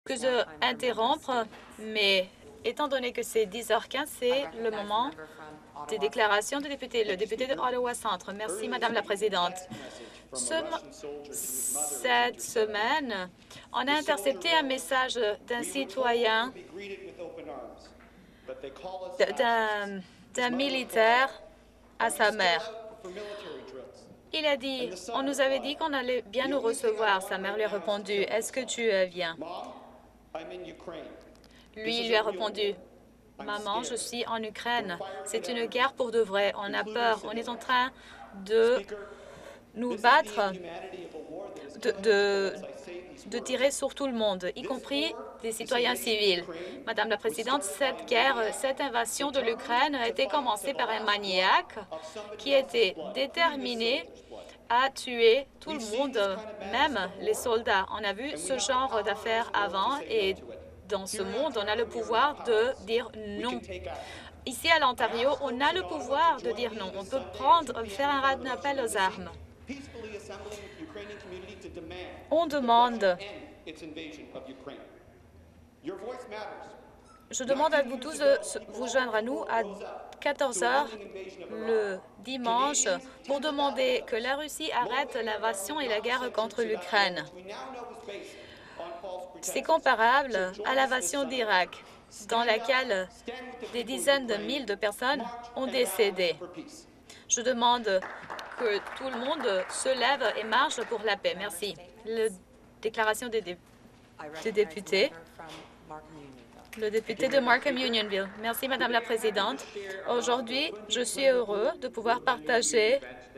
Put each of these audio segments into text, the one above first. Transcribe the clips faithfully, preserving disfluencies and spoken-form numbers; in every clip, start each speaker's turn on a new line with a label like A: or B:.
A: que je interrompre, mais étant donné que c'est dix heures quinze, c'est le moment des déclarations de députés. Le député de Ottawa Centre. Merci, Madame la Présidente. Ce, cette semaine, on a intercepté un message d'un citoyen, d'un d'un militaire à sa mère. Il a dit, on nous avait dit qu'on allait bien nous recevoir. Sa mère lui a répondu, est-ce que tu euh, viens? Lui, il lui a répondu, maman, je suis en Ukraine. C'est une guerre pour de vrai. On a peur. On est en train de nous battre, de, de, de tirer sur tout le monde, y compris des citoyens civils. Madame la Présidente, cette guerre, cette invasion de l'Ukraine a été commencée par un maniaque qui était déterminé à tuer tout le monde, même les soldats. On a vu ce genre d'affaires avant et dans ce monde, on a le pouvoir de dire non. Ici, à l'Ontario, on a le pouvoir de dire non. On peut prendre, faire un rappel aux armes. On demande... Je demande à vous tous de vous joindre à nous à quatorze heures le dimanche pour demander que la Russie arrête l'invasion et la guerre contre l'Ukraine. C'est comparable à l'invasion d'Irak, dans laquelle des dizaines de milliers de personnes ont décédé. Je demande que tout le monde se lève et marche pour la paix. Merci. La déclaration des, dé des députés. Le député de Markham Unionville. Merci, Madame la Présidente. Aujourd'hui, je suis heureux de pouvoir partager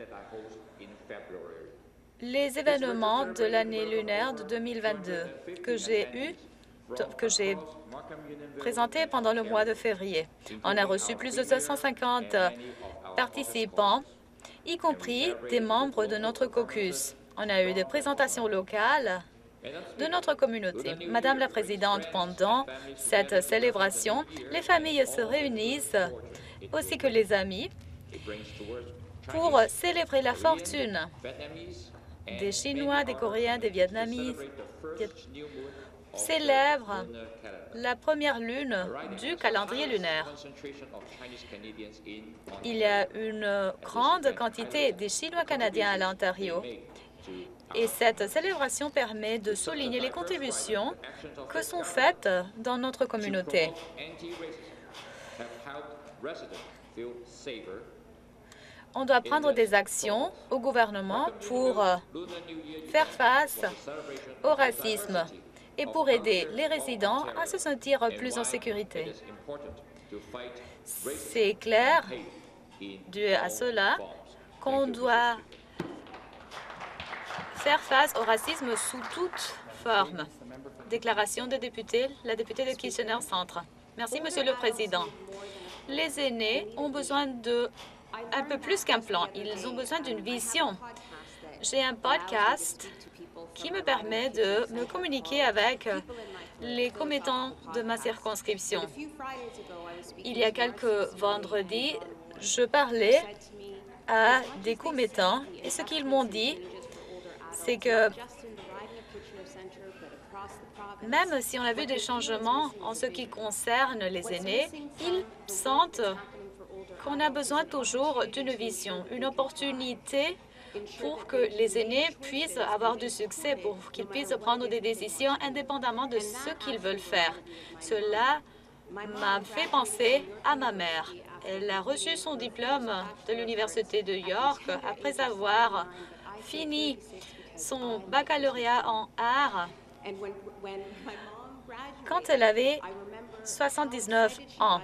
A: les événements de l'année lunaire de deux mille vingt-deux que j'ai eu, que j'ai présenté pendant le mois de février. On a reçu plus de deux cent cinquante participants, y compris des membres de notre caucus. On a eu des présentations locales de notre communauté. Madame la Présidente, pendant cette célébration, les familles se réunissent, ainsi que les amis, pour célébrer la fortune des Chinois, des Coréens, des Vietnamites, célèbrent la première lune du calendrier lunaire. Il y a une grande quantité de Chinois canadiens à l'Ontario. Et cette célébration permet de souligner les contributions que sont faites dans notre communauté. On doit prendre des actions au gouvernement pour faire face au racisme et pour aider les résidents à se sentir plus en sécurité. C'est clair, dû à cela, qu'on doit faire face au racisme sous toute forme. Déclaration de député, la députée de Kitchener Centre. Merci, Monsieur le Président. Les aînés ont besoin de un peu plus qu'un plan. Ils ont besoin d'une vision. J'ai un podcast qui me permet de me communiquer avec les commettants de ma circonscription. Il y a quelques vendredis, je parlais à des commettants et ce qu'ils m'ont dit, c'est que même si on a vu des changements en ce qui concerne les aînés, ils sentent qu'on a besoin toujours d'une vision, une opportunité pour que les aînés puissent avoir du succès, pour qu'ils puissent prendre des décisions indépendamment de ce qu'ils veulent faire. Cela m'a fait penser à ma mère. Elle a reçu son diplôme de l'Université de York après avoir fini son baccalauréat en arts quand elle avait soixante-dix-neuf ans.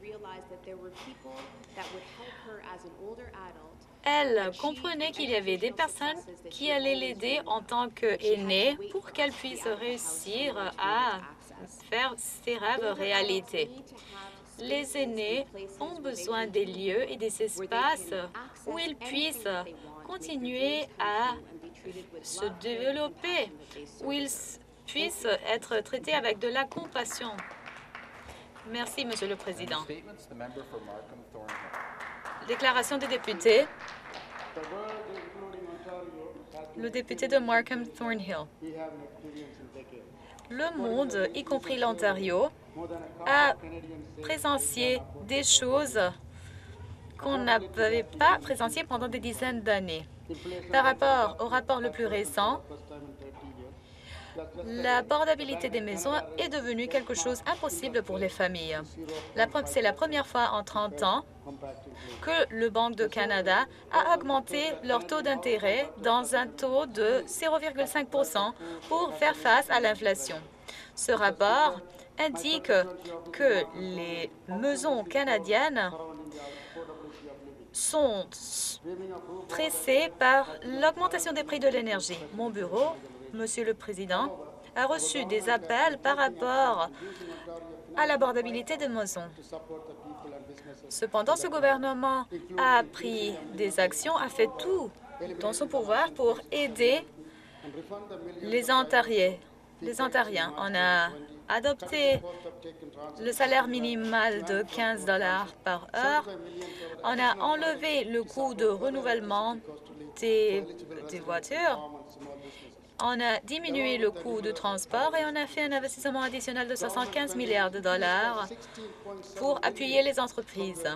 A: Elle comprenait qu'il y avait des personnes qui allaient l'aider en tant qu'aînée pour qu'elle puisse réussir à faire ses rêves réalité. Les aînés ont besoin des lieux et des espaces où ils puissent continuer à se développer, où ils puissent être traités avec de la compassion. Merci, Monsieur le Président. Déclaration des députés. Le député de Markham Thornhill. le monde, y compris l'Ontario, a présencié des choses qu'on n'avait pas présenciées pendant des dizaines d'années. Par rapport au rapport le plus récent, l'abordabilité des maisons est devenue quelque chose d'impossible pour les familles. C'est la première fois en trente ans que le Banque du Canada a augmenté leur taux d'intérêt dans un taux de zéro virgule cinq pour cent pour faire face à l'inflation. Ce rapport indique que les maisons canadiennes sont pressées par l'augmentation des prix de l'énergie. Mon bureau, Monsieur le Président, a reçu des appels par rapport à l'abordabilité des maisons. Cependant, ce gouvernement a pris des actions, a fait tout dans son pouvoir pour aider les Ontariens. Les Ontariens. On a adopté le salaire minimal de quinze dollars par heure. On a enlevé le coût de renouvellement des, des voitures. On a diminué le coût de transport et on a fait un investissement additionnel de soixante-quinze milliards de dollars pour appuyer les entreprises.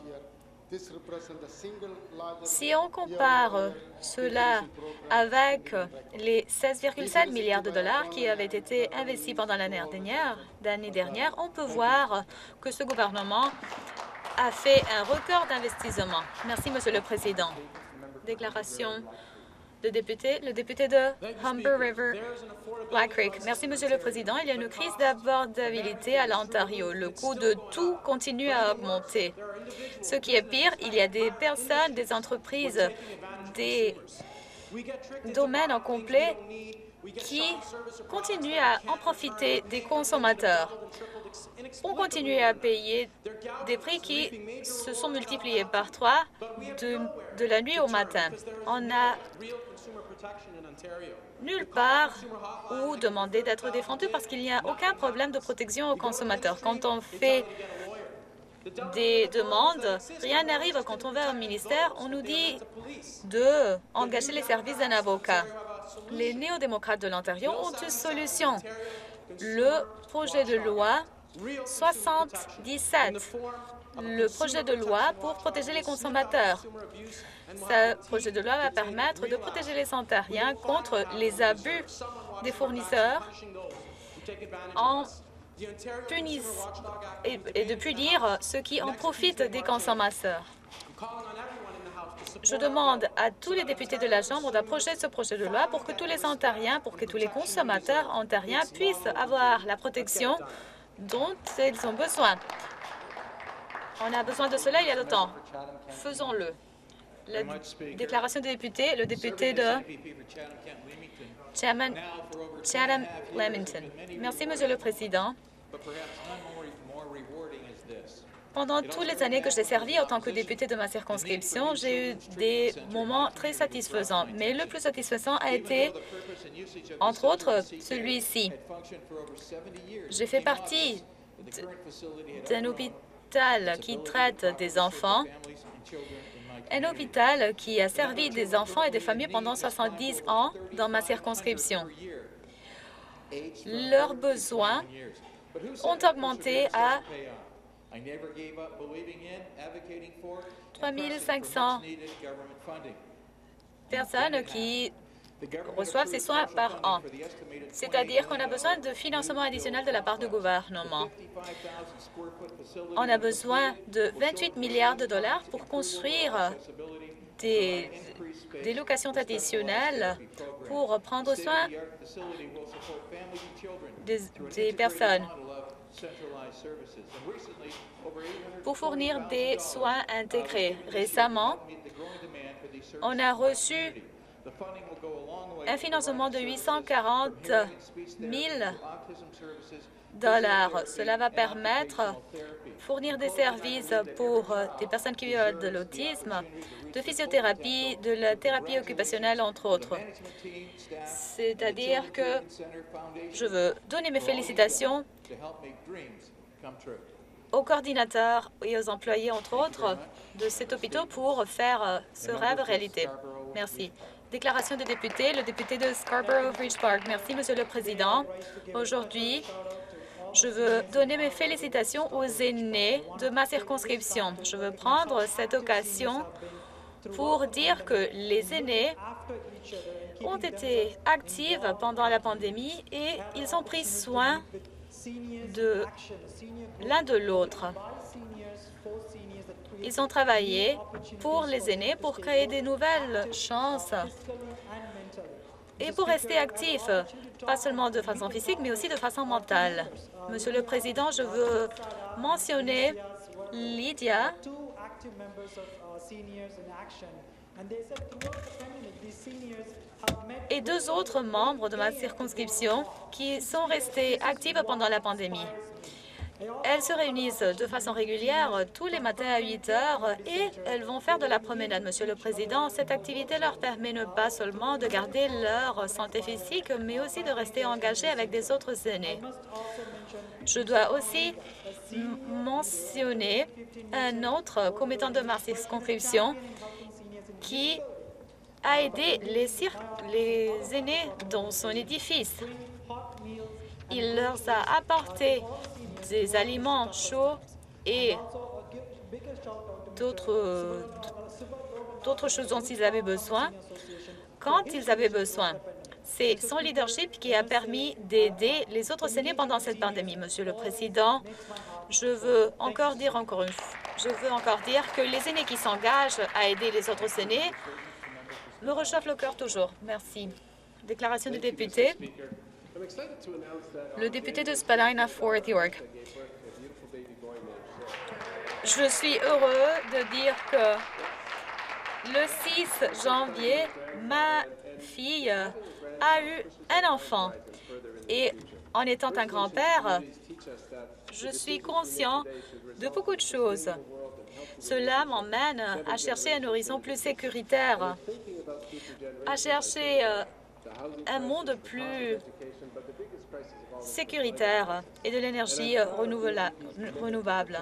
A: Si on compare cela avec les seize virgule sept milliards de dollars qui avaient été investis pendant l'année dernière, l'année dernière, on peut voir que ce gouvernement a fait un record d'investissement. Merci, Monsieur le Président. Déclaration de député, le député de Humber River, Black Creek. Merci, Monsieur le Président. Il y a une crise d'abordabilité à l'Ontario. Le coût de tout continue à augmenter. Ce qui est pire, il y a des personnes, des entreprises, des domaines en complet qui continuent à en profiter des consommateurs. On continue à payer des prix qui se sont multipliés par trois de, de la nuit au matin. On a nulle part où demander d'être défendu parce qu'il n'y a aucun problème de protection aux consommateurs. Quand on fait des demandes, rien n'arrive. Quand on va au ministère, on nous dit d'engager les services d'un avocat. Les néo-démocrates de l'Ontario ont une solution. Le projet de loi soixante-dix-sept, le projet de loi pour protéger les consommateurs. Ce projet de loi va permettre de protéger les Ontariens contre les abus des fournisseurs en punissant et, et de punir ceux qui en profitent des consommateurs. Je demande à tous les députés de la Chambre d'approcher ce projet de loi pour que tous les Ontariens, pour que tous les consommateurs ontariens puissent avoir la protection dont ils ont besoin. On a besoin de cela il y a longtemps. Faisons-le. La déclaration des députés, le député de Chatham-Leamington. Merci, Monsieur le Président. Pendant toutes les années que j'ai servi en tant que député de ma circonscription, j'ai eu des moments très satisfaisants. Mais le plus satisfaisant a été, entre autres, celui-ci. J'ai fait partie d'un hôpital qui traite des enfants, un hôpital qui a servi des enfants et des familles pendant soixante-dix ans dans ma circonscription. Leurs besoins ont augmenté à trois mille cinq cents personnes qui reçoivent ces soins par an. C'est-à-dire qu'on a besoin de financement additionnel de la part du gouvernement. On a besoin de vingt-huit milliards de dollars pour construire des, des locations additionnelles pour prendre soin des, des personnes, pour fournir des soins intégrés. Récemment, on a reçu un financement de huit cent quarante mille dollars. Cela va permettre de fournir des services pour des personnes qui vivent de l'autisme, de physiothérapie, de la thérapie occupationnelle, entre autres. C'est-à-dire que je veux donner mes félicitations aux coordinateurs et aux employés, entre autres, de cet hôpital pour faire ce rêve réalité. Merci. Déclaration des députés, le député de Scarborough-Ridge Park. Merci, Monsieur le Président. Aujourd'hui, je veux donner mes félicitations aux aînés de ma circonscription. Je veux prendre cette occasion pour dire que les aînés ont été actifs pendant la pandémie et ils ont pris soin de l'un de l'autre. Ils ont travaillé pour les aînés pour créer des nouvelles chances et pour rester actifs, pas seulement de façon physique, mais aussi de façon mentale. Monsieur le Président, je veux mentionner Lydia et deux autres membres de ma circonscription qui sont restés actifs pendant la pandémie. Elles se réunissent de façon régulière tous les matins à huit heures et elles vont faire de la promenade. Monsieur le Président, cette activité leur permet non pas seulement de garder leur santé physique, mais aussi de rester engagés avec des autres aînés. Je dois aussi mentionner un autre commettant de ma circonscription qui a aidé les, les aînés dans son édifice. Il leur a apporté des aliments chauds et d'autres d'autres choses dont ils avaient besoin quand ils avaient besoin. C'est son leadership qui a permis d'aider les autres aînés pendant cette pandémie. Monsieur le Président, je veux encore dire encore une fois, je veux encore dire que les aînés qui s'engagent à aider les autres aînés me réchauffent le cœur toujours. Merci. Déclaration du député. Le député de Spadina Fort York. Je suis heureux de dire que le six janvier, ma fille a eu un enfant. Et en étant un grand-père, je suis conscient de beaucoup de choses. Cela m'emmène à chercher un horizon plus sécuritaire, à chercher un monde plus sécuritaire et de l'énergie renouvelable.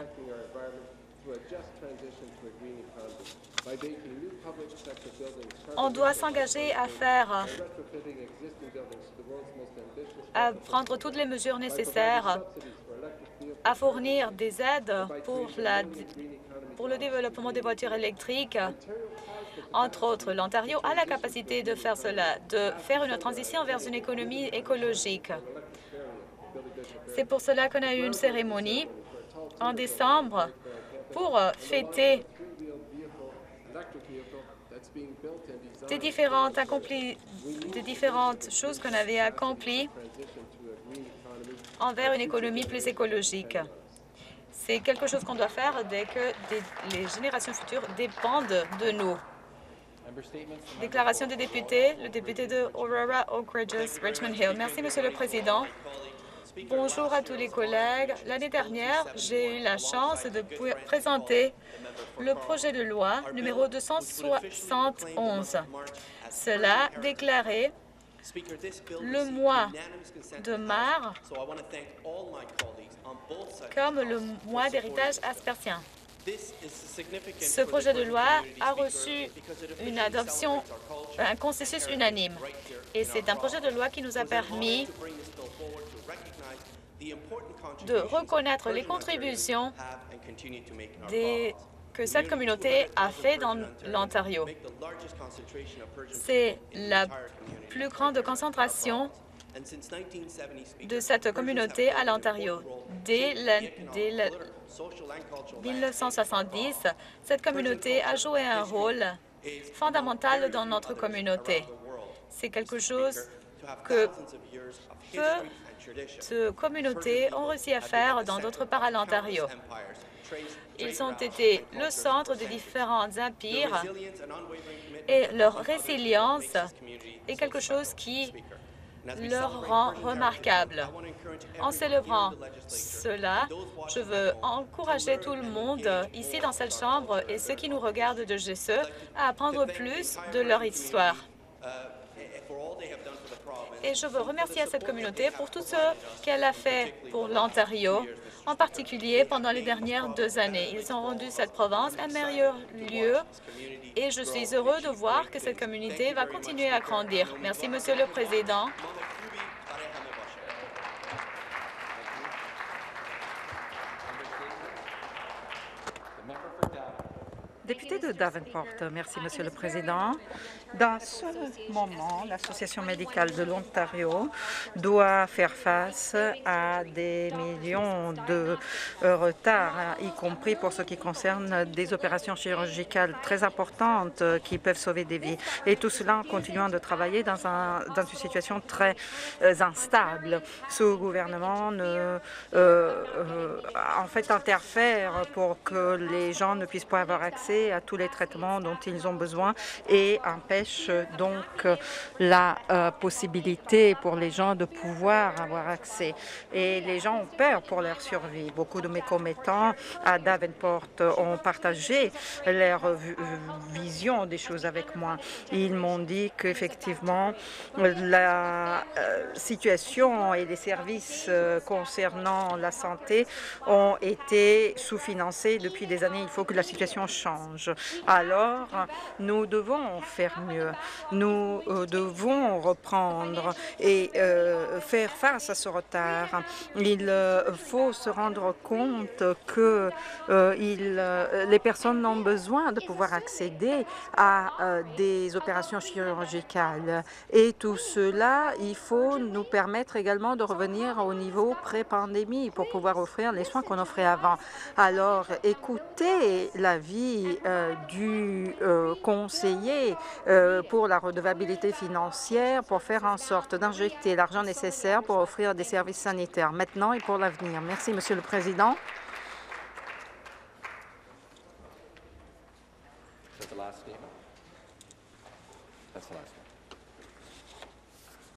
A: On doit s'engager à faire, à prendre toutes les mesures nécessaires, à fournir des aides pour, la, pour le développement des voitures électriques. Entre autres, l'Ontario a la capacité de faire cela, de faire une transition vers une économie écologique. C'est pour cela qu'on a eu une cérémonie en décembre pour fêter des différentes, accompli, des différentes choses qu'on avait accomplies envers une économie plus écologique. C'est quelque chose qu'on doit faire dès que des, les générations futures dépendent de nous. Déclaration des députés, le député de Aurora, Oak Ridges, Richmond Hill. Merci, Monsieur le Président. Bonjour à tous les collègues. L'année dernière, j'ai eu la chance de présenter le projet de loi numéro deux cent soixante et onze. Cela déclarait le mois de mars comme le mois d'héritage aspersien. Ce projet de loi a reçu une adoption, un consensus unanime. Et c'est un projet de loi qui nous a permis de reconnaître les contributions des, que cette communauté a fait dans l'Ontario. C'est la plus grande concentration de cette communauté à l'Ontario. Dès, la, dès la, mille neuf cent soixante-dix, cette communauté a joué un rôle fondamental dans notre communauté. C'est quelque chose que peu de communautés ont réussi à faire dans d'autres parts à l'Ontario. Ils ont été le centre de différents empires et leur résilience est quelque chose qui leur rend remarquable. En célébrant cela, je veux encourager tout le monde ici dans cette Chambre et ceux qui nous regardent de G S E à apprendre plus de leur histoire. Et je veux remercier cette communauté pour tout ce qu'elle a fait pour l'Ontario en particulier pendant les dernières deux années. Ils ont rendu cette province un meilleur lieu et je suis heureux de voir que cette communauté va continuer à grandir. Merci, Monsieur le Président.
B: Député de Davenport, merci, Monsieur le Président. Dans ce moment, l'Association médicale de l'Ontario doit faire face à des millions de euh, retards, y compris pour ce qui concerne des opérations chirurgicales très importantes euh, qui peuvent sauver des vies. Et tout cela en continuant de travailler dans, un, dans une situation très euh, instable. Ce gouvernement ne, euh, euh, en fait interfère pour que les gens ne puissent pas avoir accès à tous les traitements dont ils ont besoin et empêche donc la euh, possibilité pour les gens de pouvoir avoir accès. Et les gens ont peur pour leur survie. Beaucoup de mes commettants à Davenport ont partagé leur vision des choses avec moi. Ils m'ont dit qu'effectivement, la euh, situation et les services euh, concernant la santé ont été sous-financés depuis des années. Il faut que la situation change. Alors, nous devons faire mieux. Nous euh, devons reprendre et euh, faire face à ce retard. Il euh, faut se rendre compte que euh, il, euh, les personnes ont besoin de pouvoir accéder à euh, des opérations chirurgicales. Et tout cela, il faut nous permettre également de revenir au niveau pré-pandémie pour pouvoir offrir les soins qu'on offrait avant. Alors, écoutez l'avis Euh, du euh, conseiller euh, pour la redevabilité financière pour faire en sorte d'injecter l'argent nécessaire pour offrir des services sanitaires maintenant et pour l'avenir. Merci, Monsieur le Président. That's the last statement. That's the last.